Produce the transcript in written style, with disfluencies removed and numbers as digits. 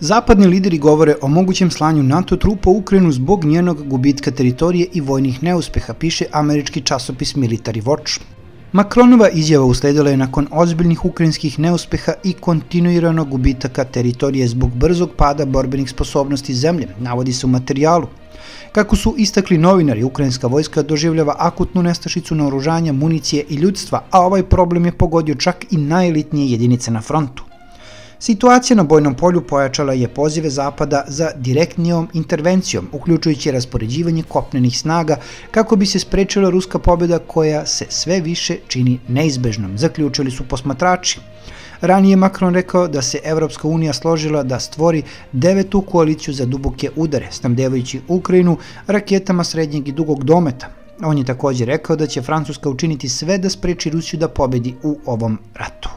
Zapadni lideri govore o mogućem slanju NATO trupa u Ukrajinu zbog njenog gubitka teritorije i vojnih neuspeha, piše američki časopis Military Watch. Macronova izjava usledila je nakon ozbiljnih ukrajinskih neuspeha i kontinuiranog gubitaka teritorije zbog brzog pada borbenih sposobnosti zemlje, navodi se u materijalu. Kako su istakli novinari, ukrajinska vojska doživljava akutnu nestašicu naoružanja, municije i ljudstva, a ovaj problem je pogodio čak i najelitnije jedinice na frontu. Situacija na bojnom polju pojačala je pozive Zapada za direktnijom intervencijom, uključujući raspoređivanje kopnenih snaga kako bi se sprečila ruska pobjeda koja se sve više čini neizbežnom, zaključili su posmatrači. Ranije Macron rekao da se Evropska unija složila da stvori 9. koaliciju za duboke udare, snabdevajući Ukrajinu raketama srednjeg i dugog dometa. On je također rekao da će Francuska učiniti sve da spreči Rusiju da pobedi u ovom ratu.